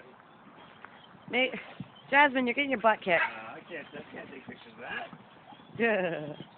Nate, Jasmine, you're getting your butt kicked. I can't take pictures of that. Yeah.